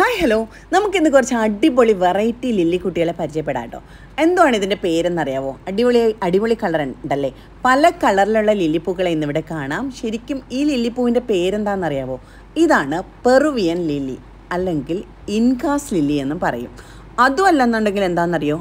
Hi hello, നമുക്കിന്ന് കുറച്ച് അടിപൊളി വെറൈറ്റി ലില്ലി കുട്ടികളെ പരിചയപ്പെടാം കേട്ടോ. എന്താണ് ഇതിൻ്റെ പേരെന്നറിയാവോ? അടിപൊളി കളർ ഉണ്ടല്ലേ. പല കളറിലുള്ള ലില്ലിപ്പൂക്കളെ ഇന്നിവിടെ കാണാം. ശരിക്കും ഈ ലില്ലിപ്പൂവിൻ്റെ പേരെന്താണെന്നറിയാവോ? ഇതാണ് പെറുവിയൻ ലില്ലി, അല്ലെങ്കിൽ ഇൻകാസ് ലില്ലി എന്നും പറയും. അതുമല്ലെന്നുണ്ടെങ്കിൽ എന്താണെന്നറിയോ?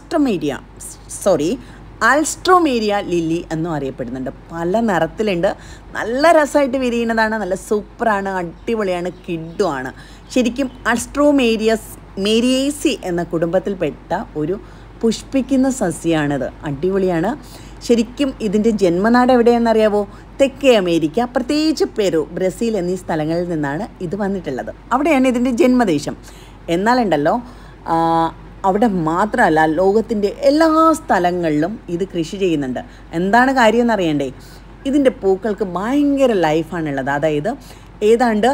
ആൽസ്ട്രോമേരിയ ലില്ലി എന്നും അറിയപ്പെടുന്നുണ്ട്. പല നിറത്തിലുണ്ട്, നല്ല രസമായിട്ട് നല്ല സൂപ്പറാണ്, അടിപൊളിയാണ്, കിഡുമാണ്. ശരിക്കും ആൽസ്ട്രോമെരിയേസി എന്ന കുടുംബത്തിൽപ്പെട്ട ഒരു പുഷ്പിക്കുന്ന സസ്യമാണിത്. അടിപൊളിയാണ്. ശരിക്കും ഇതിൻ്റെ ജന്മനാട് എവിടെയാണെന്നറിയാവോ? തെക്കേ അമേരിക്ക, പ്രത്യേകിച്ച് പെറു, ബ്രസീൽ എന്നീ സ്ഥലങ്ങളിൽ നിന്നാണ് ഇത് വന്നിട്ടുള്ളത്. അവിടെയാണ് ഇതിൻ്റെ ജന്മദേശം. എന്നാലുണ്ടല്ലോ, അവിടെ മാത്രമല്ല, ലോകത്തിൻ്റെ എല്ലാ സ്ഥലങ്ങളിലും ഇത് കൃഷി ചെയ്യുന്നുണ്ട്. എന്താണ് കാര്യം എന്നറിയണ്ടേ? ഇതിൻ്റെ പൂക്കൾക്ക് ഭയങ്കര ലൈഫാണുള്ളത്. അതായത് ഏതാണ്ട്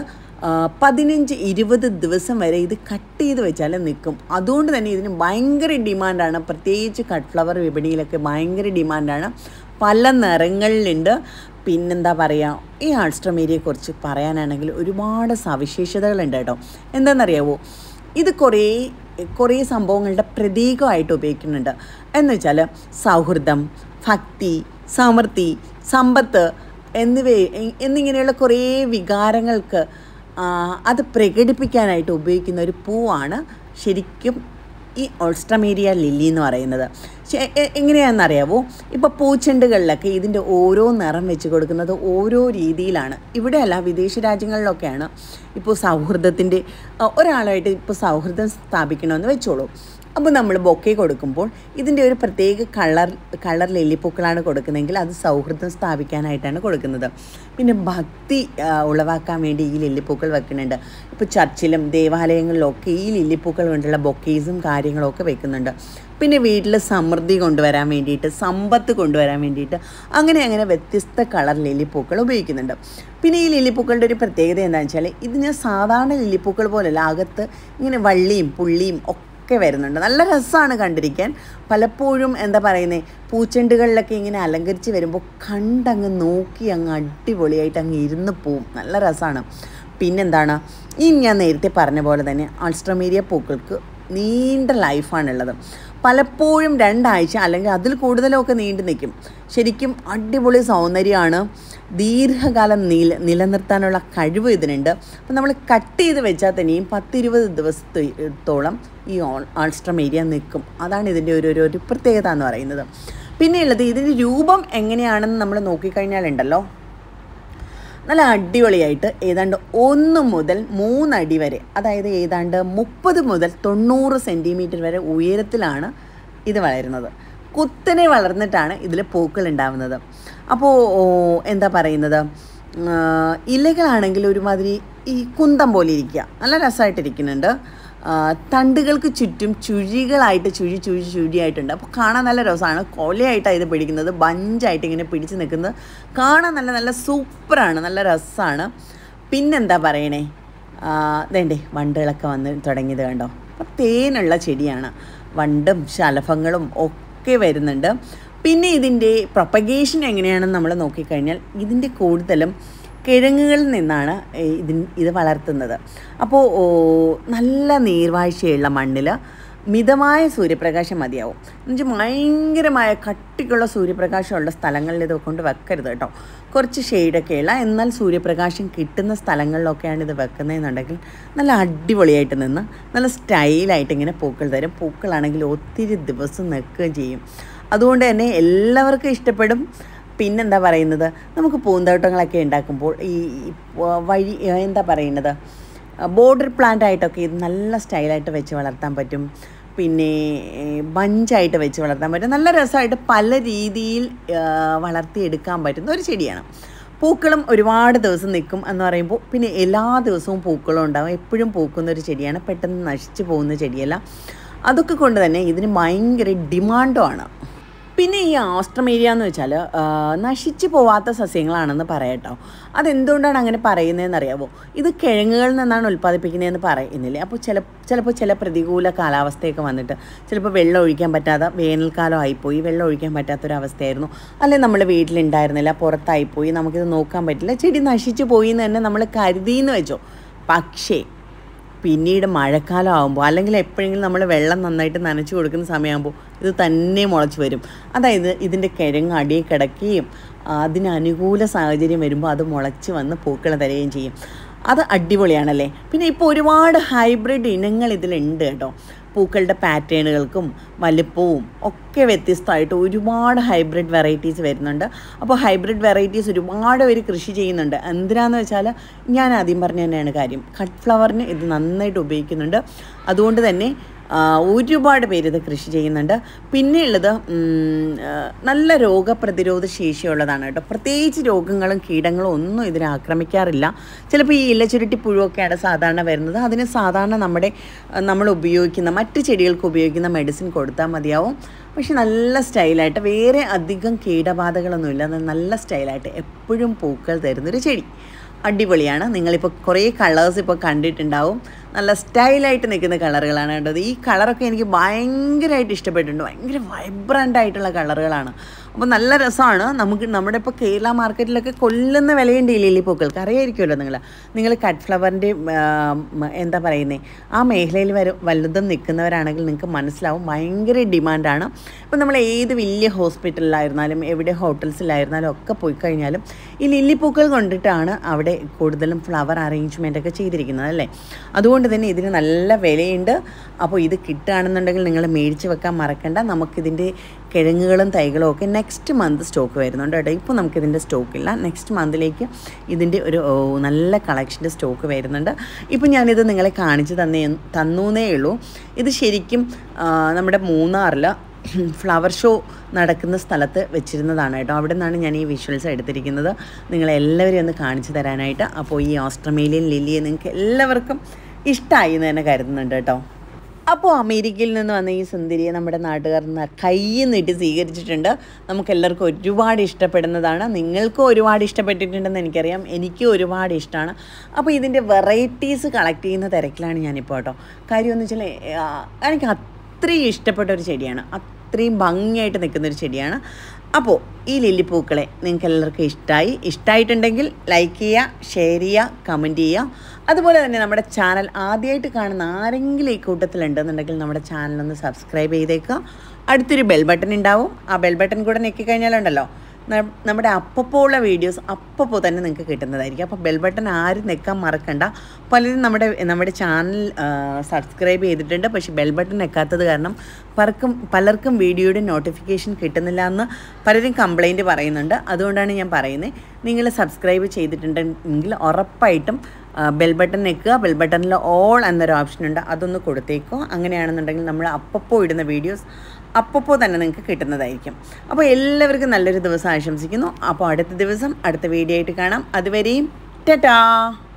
15-20 ദിവസം വരെ ഇത് കട്ട് ചെയ്ത് വെച്ചാൽ നിൽക്കും. അതുകൊണ്ട് തന്നെ ഇതിന് ഭയങ്കര ഡിമാൻഡാണ്. പ്രത്യേകിച്ച് കട്ട് ഫ്ലവർ വിപണിയിലൊക്കെ ഭയങ്കര ഡിമാൻഡാണ്. പല നിറങ്ങളിലുണ്ട്. പിന്നെന്താ പറയുക, ഈ ആൾസ്ട്രോമേരിയെക്കുറിച്ച് പറയാനാണെങ്കിൽ ഒരുപാട് സവിശേഷതകളുണ്ട് കേട്ടോ. എന്താണെന്നറിയാവോ? ഇത് കുറേ സംഭവങ്ങളുടെ പ്രതീകമായിട്ട് ഉപയോഗിക്കുന്നുണ്ട്. എന്ന് വെച്ചാൽ സൗഹൃദം, ഭക്തി, സമൃദ്ധി, സമ്പത്ത് എന്നിങ്ങനെയുള്ള കുറേ വികാരങ്ങൾക്ക് അത് പ്രകടിപ്പിക്കാനായിട്ട് ഉപയോഗിക്കുന്ന ഒരു പൂവാണ് ശരിക്കും ഈ ആൾസ്ട്രോമേരിയ ലില്ലി എന്ന് പറയുന്നത്. എങ്ങനെയാണെന്നറിയാവോ? ഇപ്പോൾ പൂച്ചെണ്ടുകളിലൊക്കെ ഇതിൻ്റെ ഓരോ നിറം വെച്ച് കൊടുക്കുന്നത് ഓരോ രീതിയിലാണ്. ഇവിടെയല്ല, വിദേശ രാജ്യങ്ങളിലൊക്കെയാണ്. ഇപ്പോൾ സൗഹൃദത്തിൻ്റെ ഒരാളായിട്ട് ഇപ്പോൾ സൗഹൃദം സ്ഥാപിക്കണമെന്ന് വെച്ചോളൂ. അപ്പോൾ നമ്മൾ ബൊക്കെ കൊടുക്കുമ്പോൾ ഇതിൻ്റെ ഒരു പ്രത്യേക കളർ ലില്ലിപ്പൂക്കളാണ് കൊടുക്കുന്നതെങ്കിൽ അത് സൗഹൃദം സ്ഥാപിക്കാനായിട്ടാണ് കൊടുക്കുന്നത്. പിന്നെ ഭക്തി ഉളവാക്കാൻ വേണ്ടി ഈ ലില്ലിപ്പൂക്കൾ വെക്കുന്നുണ്ട്. ഇപ്പോൾ ചർച്ചിലും ദേവാലയങ്ങളിലൊക്കെ ഈ ലില്ലിപ്പൂക്കൾ കൊണ്ടുള്ള ബൊക്കേസും കാര്യങ്ങളൊക്കെ വെക്കുന്നുണ്ട്. പിന്നെ വീട്ടിൽ സമൃദ്ധി കൊണ്ടുവരാൻ വേണ്ടിയിട്ട്, സമ്പത്ത് കൊണ്ടുവരാൻ വേണ്ടിയിട്ട് അങ്ങനെ വ്യത്യസ്ത കളർ ലില്ലിപ്പൂക്കൾ ഉപയോഗിക്കുന്നുണ്ട്. പിന്നെ ഈ ലില്ലിപ്പൂക്കളുടെ ഒരു പ്രത്യേകത എന്താണെന്ന് വെച്ചാൽ, ഇതിന് സാധാരണ ലില്ലിപ്പൂക്കൾ പോലെയല്ല, അകത്ത് ഇങ്ങനെ വള്ളിയും പുള്ളിയും ഒക്കെ വരുന്നുണ്ട്. നല്ല രസമാണ് കണ്ടിരിക്കാൻ. പലപ്പോഴും എന്താ പറയുന്നത്, പൂച്ചെണ്ടുകളിലൊക്കെ ഇങ്ങനെ അലങ്കരിച്ച് വരുമ്പോൾ കണ്ടങ്ങ് നോക്കി അങ്ങ് അടിപൊളിയായിട്ട് അങ്ങ് ഇരുന്ന് പോവും. നല്ല രസമാണ്. പിന്നെന്താണ്, ഈ ഞാൻ നേരത്തെ പറഞ്ഞ പോലെ തന്നെ ആൾസ്ട്രോമേരിയ പൂക്കൾക്ക് നീണ്ട ലൈഫാണുള്ളത്. പലപ്പോഴും 2 ആഴ്ച അല്ലെങ്കിൽ അതിൽ കൂടുതലൊക്കെ നീണ്ടു നിൽക്കും. ശരിക്കും അടിപൊളി സൗന്ദര്യമാണ്. ദീർഘകാലം നിലനിർത്താനുള്ള കഴിവ് ഇതിനുണ്ട്. അപ്പം നമ്മൾ കട്ട് ചെയ്ത് വെച്ചാൽ തന്നെയും 10-20 ദിവസത്തോളം ഈ ആൾസ്ട്രോമേരിയ നിൽക്കും. അതാണ് ഇതിൻ്റെ ഒരു പ്രത്യേകത എന്ന് പറയുന്നത്. പിന്നെയുള്ളത്, ഇതിൻ്റെ രൂപം എങ്ങനെയാണെന്ന് നമ്മൾ നോക്കിക്കഴിഞ്ഞാലുണ്ടല്ലോ, നല്ല അടിപൊളിയായിട്ട് ഏതാണ്ട് 1 മുതൽ 3 അടി വരെ, അതായത് ഏതാണ്ട് 30 മുതൽ 90 സെൻറ്റിമീറ്റർ വരെ ഉയരത്തിലാണ് ഇത് വളരുന്നത്. കുത്തനെ വളർന്നിട്ടാണ് ഇതിൽ പൂക്കൾ ഉണ്ടാവുന്നത്. അപ്പോൾ എന്താ പറയുന്നത്, ഇലകളാണെങ്കിൽ ഒരുമാതിരി ഈ കുന്തം പോലെ ഇരിക്കുക, നല്ല രസമായിട്ടിരിക്കുന്നുണ്ട്. തണ്ടുകൾക്ക് ചുറ്റും ചുഴികളായിട്ട് ചുഴിയായിട്ടുണ്ട്. അപ്പോൾ കാണാൻ നല്ല രസമാണ്. കൊലയായിട്ടാണ് ഇത് പിടിക്കുന്നത്, ബഞ്ചായിട്ട് ഇങ്ങനെ പിടിച്ച് നിൽക്കുന്നത്. കാണാൻ നല്ല സൂപ്പറാണ്, നല്ല രസമാണ്. പിന്നെന്താ പറയണേ, വേണ്ടേ വണ്ടുകളൊക്കെ വന്ന് തുടങ്ങിയത് കണ്ടോ? അപ്പോൾ തേനുള്ള ചെടിയാണ്. വണ്ടും ശലഭങ്ങളും ഒക്കെ വരുന്നുണ്ട്. പിന്നെ ഇതിൻ്റെ പ്രൊപ്പഗേഷൻ എങ്ങനെയാണെന്ന് നമ്മൾ നോക്കിക്കഴിഞ്ഞാൽ, ഇതിൻ്റെ കൂടുതലും കിഴങ്ങുകളിൽ നിന്നാണ് ഇത് വളർത്തുന്നത്. അപ്പോൾ നല്ല നീർവാഴ്ചയുള്ള മണ്ണിൽ മിതമായ സൂര്യപ്രകാശം മതിയാവും. എന്നുവെച്ചാൽ ഭയങ്കരമായ കട്ടിക്കുള്ള സൂര്യപ്രകാശമുള്ള സ്ഥലങ്ങളിൽ ഇത് കൊണ്ട് വെക്കരുത് കേട്ടോ. കുറച്ച് ഷെയ്ഡൊക്കെയുള്ള എന്നാൽ സൂര്യപ്രകാശം കിട്ടുന്ന സ്ഥലങ്ങളിലൊക്കെയാണ് ഇത് വെക്കുന്നതെന്നുണ്ടെങ്കിൽ നല്ല അടിപൊളിയായിട്ട് നിന്ന് നല്ല സ്റ്റൈലായിട്ട് ഇങ്ങനെ പൂക്കൾ തരും. പൂക്കളാണെങ്കിൽ ഒത്തിരി ദിവസം നിൽക്കുകയും ചെയ്യും. അതുകൊണ്ട് തന്നെ എല്ലാവർക്കും ഇഷ്ടപ്പെടും. പിന്നെന്താ പറയുന്നത്, നമുക്ക് പൂന്തോട്ടങ്ങളൊക്കെ ഉണ്ടാക്കുമ്പോൾ ഈ എന്താ പറയുന്നത്, ബോർഡർ പ്ലാന്റ് ആയിട്ടൊക്കെ ഇത് നല്ല സ്റ്റൈലായിട്ട് വെച്ച് വളർത്താൻ പറ്റും. പിന്നെ ബഞ്ചായിട്ട് വെച്ച് വളർത്താൻ പറ്റും. നല്ല രസമായിട്ട് പല രീതിയിൽ വളർത്തിയെടുക്കാൻ പറ്റുന്ന ഒരു ചെടിയാണ്. പൂക്കളും ഒരുപാട് ദിവസം നിൽക്കും എന്ന് പറയുമ്പോൾ, പിന്നെ എല്ലാ ദിവസവും പൂക്കളും ഉണ്ടാകും. എപ്പോഴും പൂക്കുന്നൊരു ചെടിയാണ്, പെട്ടെന്ന് നശിച്ചു പോകുന്ന ചെടിയല്ല. അതൊക്കെ കൊണ്ട് തന്നെ ഇതിന് ഭയങ്കര ഡിമാൻഡുമാണ്. പിന്നെ ഈ ആൾസ്ട്രോമേരിയ എന്ന് വെച്ചാൽ നശിച്ചു പോവാത്ത സസ്യങ്ങളാണെന്ന് പറയട്ടോ. അതെന്തുകൊണ്ടാണ് അങ്ങനെ പറയുന്നതെന്ന് അറിയാമോ? ഇത് കിഴങ്ങുകളിൽ നിന്നാണ് ഉൽപ്പാദിപ്പിക്കുന്നതെന്ന് പറയുന്നില്ലേ. അപ്പോൾ ചിലപ്പോൾ ചില പ്രതികൂല കാലാവസ്ഥയൊക്കെ വന്നിട്ട്, ചിലപ്പോൾ വെള്ളം ഒഴിക്കാൻ പറ്റാതെ വേനൽക്കാലം ആയിപ്പോയി, വെള്ളം ഒഴിക്കാൻ പറ്റാത്തൊരവസ്ഥയായിരുന്നു, അല്ലെങ്കിൽ നമ്മൾ വീട്ടിലുണ്ടായിരുന്നില്ല, പുറത്തായിപ്പോയി, നമുക്കിത് നോക്കാൻ പറ്റില്ല, ചെടി നശിച്ചു പോയി എന്ന് തന്നെ നമ്മൾ കരുതിയെന്ന് വെച്ചോ. പക്ഷേ പിന്നീട് മഴക്കാലം ആകുമ്പോൾ അല്ലെങ്കിൽ എപ്പോഴെങ്കിലും നമ്മൾ വെള്ളം നന്നായിട്ട് നനച്ച് കൊടുക്കുന്ന സമയമാകുമ്പോൾ ഇത് തന്നെ മുളച്ച് വരും. അതായത് ഇതിൻ്റെ കിഴങ്ങ് അടിയിൽ കിടക്കുകയും അതിന് അനുകൂല സാഹചര്യം വരുമ്പോൾ അത് മുളച്ച് വന്ന് പൂക്കൾ തരുകയും ചെയ്യും. അത് അടിപൊളിയാണല്ലേ. പിന്നെ ഇപ്പോൾ ഒരുപാട് ഹൈബ്രിഡ് ഇനങ്ങൾ ഇതിലുണ്ട് കേട്ടോ. പൂക്കളുടെ പാറ്റേണുകൾക്കും വലിപ്പവും ഒക്കെ വ്യത്യസ്തമായിട്ട് ഒരുപാട് ഹൈബ്രിഡ് വെറൈറ്റീസ് വരുന്നുണ്ട്. അപ്പോൾ ഹൈബ്രിഡ് വെറൈറ്റീസ് ഒരുപാട് പേര് കൃഷി ചെയ്യുന്നുണ്ട്. എന്തിനാന്ന് വെച്ചാൽ ഞാൻ ആദ്യം പറഞ്ഞ തന്നെയാണ് കാര്യം, കട്ട് ഫ്ലവറിന് ഇത് നന്നായിട്ട് ഉപയോഗിക്കുന്നുണ്ട്. അതുകൊണ്ട് തന്നെ ഒരുപാട് പേര് ഇത് കൃഷി ചെയ്യുന്നുണ്ട്. പിന്നെയുള്ളത് നല്ല രോഗപ്രതിരോധ ശേഷിയുള്ളതാണ് കേട്ടോ. പ്രത്യേകിച്ച് രോഗങ്ങളും കീടങ്ങളും ഒന്നും ഇതിനെ ആക്രമിക്കാറില്ല. ചിലപ്പോൾ ഈ ഇലച്ചുരുട്ടി പുഴുവൊക്കെയാണ് സാധാരണ വരുന്നത്. അതിന് സാധാരണ നമ്മൾ ഉപയോഗിക്കുന്ന മറ്റ് ചെടികൾക്ക് ഉപയോഗിക്കുന്ന മെഡിസിൻ കൊടുത്താൽ മതിയാവും. പക്ഷെ നല്ല സ്റ്റൈലായിട്ട്, വേറെ അധികം കീടബാധകളൊന്നുമില്ല, നല്ല സ്റ്റൈലായിട്ട് എപ്പോഴും പൂക്കൾ തരുന്നൊരു ചെടി. അടിപൊളിയാണ്. നിങ്ങളിപ്പോൾ കുറേ കളേഴ്സ് ഇപ്പോൾ കണ്ടിട്ടുണ്ടാവും. നല്ല സ്റ്റൈലായിട്ട് നിൽക്കുന്ന കളറുകളാണ് കേട്ടത്. ഈ കളറൊക്കെ എനിക്ക് ഭയങ്കരമായിട്ട് ഇഷ്ടപ്പെട്ടിട്ടുണ്ട്. ഭയങ്കര വൈബ്രൻ്റ് ആയിട്ടുള്ള കളറുകളാണ്. അപ്പോൾ നല്ല രസമാണ്. നമ്മുടെ ഇപ്പോൾ കേരള മാർക്കറ്റിലൊക്കെ കൊല്ലുന്ന വിലയുണ്ട് ഈ ലില്ലി പൂക്കൾക്ക്, അറിയായിരിക്കുമല്ലോ നിങ്ങൾ കട്ട് ഫ്ലവറിൻ്റെ എന്താ പറയുന്നത്, ആ മേഖലയിൽ വലുതും നിൽക്കുന്നവരാണെങ്കിൽ നിങ്ങൾക്ക് മനസ്സിലാവും, ഭയങ്കര ഡിമാൻഡാണ്. ഇപ്പോൾ നമ്മൾ ഏത് വലിയ ഹോസ്പിറ്റലിലായിരുന്നാലും എവിടെ ഹോട്ടൽസിലായിരുന്നാലും ഒക്കെ പോയി കഴിഞ്ഞാലും ഈ ലില്ലി പൂക്കൾ കൊണ്ടിട്ടാണ് അവിടെ കൂടുതലും ഫ്ലവർ അറേഞ്ച്മെൻറ്റൊക്കെ ചെയ്തിരിക്കുന്നത് അല്ലേ. അതുകൊണ്ട് തന്നെ ഇതിന് നല്ല വിലയുണ്ട്. അപ്പോൾ ഇത് കിട്ടുകയാണെന്നുണ്ടെങ്കിൽ നിങ്ങൾ മേടിച്ച് വെക്കാൻ മറക്കണ്ട. നമുക്കിതിൻ്റെ കിഴങ്ങുകളും തൈകളും ഒക്കെ നെക്സ്റ്റ് മന്ത് സ്റ്റോക്ക് വരുന്നുണ്ട് കേട്ടോ. ഇപ്പോൾ നമുക്കിതിൻ്റെ സ്റ്റോക്കില്ല. നെക്സ്റ്റ് മന്തിലേക്ക് ഇതിൻ്റെ ഒരു നല്ല കളക്ഷൻ്റെ സ്റ്റോക്ക് വരുന്നുണ്ട്. ഇപ്പോൾ ഞാനിത് നിങ്ങളെ കാണിച്ച് തന്നേ ഉള്ളൂ. ഇത് ശരിക്കും നമ്മുടെ മൂന്നാറിൽ ഫ്ലവർ ഷോ നടക്കുന്ന സ്ഥലത്ത് വെച്ചിരുന്നതാണ് കേട്ടോ. അവിടെ നിന്നാണ് ഞാൻ ഈ വിഷ്വൽസ് എടുത്തിരിക്കുന്നത് നിങ്ങളെല്ലാവരും ഒന്ന് കാണിച്ചു തരാനായിട്ട്. അപ്പോൾ ഈ ഓസ്ട്രേലിയൻ ലില്ലിയെ നിങ്ങൾക്ക് എല്ലാവർക്കും ഇഷ്ടമായി എന്ന് തന്നെ കരുതുന്നുണ്ട് കേട്ടോ. അപ്പോൾ അമേരിക്കയിൽ നിന്ന് വന്ന ഈ സുന്ദരിയെ നമ്മുടെ നാട്ടുകാർ കൈ നീട്ടി സ്വീകരിച്ചിട്ടുണ്ട്. നമുക്കെല്ലാവർക്കും ഒരുപാട് ഇഷ്ടപ്പെടുന്നതാണ്. നിങ്ങൾക്കും ഒരുപാട് ഇഷ്ടപ്പെട്ടിട്ടുണ്ടെന്ന് എനിക്കറിയാം. എനിക്കും ഒരുപാട് ഇഷ്ടമാണ്. അപ്പോൾ ഇതിൻ്റെ വെറൈറ്റീസ് കളക്ട് ചെയ്യുന്ന തിരക്കിലാണ് ഞാനിപ്പോൾ കേട്ടോ. കാര്യമെന്ന് വെച്ചാൽ എനിക്ക് അത്രയും ഇഷ്ടപ്പെട്ട ഒരു ചെടിയാണ്, അത്രയും ഭംഗിയായിട്ട് നിൽക്കുന്നൊരു ചെടിയാണ്. അപ്പോൾ ഈ ലില്ലിപ്പൂക്കളെ നിങ്ങൾക്ക് എല്ലാവർക്കും ഇഷ്ടമായിട്ടുണ്ടെങ്കിൽ ലൈക്ക് ചെയ്യുക, ഷെയർ ചെയ്യുക, കമൻറ്റ് ചെയ്യുക. അതുപോലെ തന്നെ നമ്മുടെ ചാനൽ ആദ്യമായിട്ട് കാണുന്ന ആരെങ്കിലും ഈ കൂട്ടത്തിലുണ്ടെന്നുണ്ടെങ്കിൽ നമ്മുടെ ചാനലൊന്ന് സബ്സ്ക്രൈബ് ചെയ്തേക്കുക. അടുത്തൊരു ബെൽ ബട്ടൺ ഉണ്ടാവും. ആ ബെൽ ബട്ടൺ കൂടെ ഞെക്കി കഴിഞ്ഞാലുണ്ടല്ലോ നമ്മുടെ അപ്പോൾ ഉള്ള വീഡിയോസ് അപ്പോൾ തന്നെ നിങ്ങൾക്ക് കിട്ടുന്നതായിരിക്കും. അപ്പോൾ ബെൽ ബട്ടൺ ആരും ഞെക്കാൻ മറക്കണ്ട. പലരും നമ്മുടെ ചാനൽ സബ്സ്ക്രൈബ് ചെയ്തിട്ടുണ്ട്, പക്ഷേ ബെൽ ബട്ടൺ ഞെക്കാത്തത് കാരണം പലർക്കും വീഡിയോയുടെ നോട്ടിഫിക്കേഷൻ കിട്ടുന്നില്ല എന്ന് പലരും കംപ്ലൈൻറ്റ് പറയുന്നുണ്ട്. അതുകൊണ്ടാണ് ഞാൻ പറയുന്നത്, നിങ്ങൾ സബ്സ്ക്രൈബ് ചെയ്തിട്ടുണ്ടെങ്കിൽ ഉറപ്പായിട്ടും ബെൽ ബട്ടൺ ഞെക്കുക. ബെൽ ബട്ടണിൽ ഓൾ എന്നൊരു ഓപ്ഷൻ ഉണ്ട്, അതൊന്ന് കൊടുത്തേക്കോ. അങ്ങനെയാണെന്നുണ്ടെങ്കിൽ നമ്മൾ അപ്പോൾ ഇടുന്ന വീഡിയോസ് അപ്പോൾ തന്നെ നിങ്ങൾക്ക് കിട്ടുന്നതായിരിക്കും. അപ്പോൾ എല്ലാവർക്കും നല്ലൊരു ദിവസം ആശംസിക്കുന്നു. അപ്പോൾ അടുത്ത ദിവസം അടുത്ത വീഡിയോ ആയിട്ട് കാണാം. അതുവരെയും ടാറ്റാ.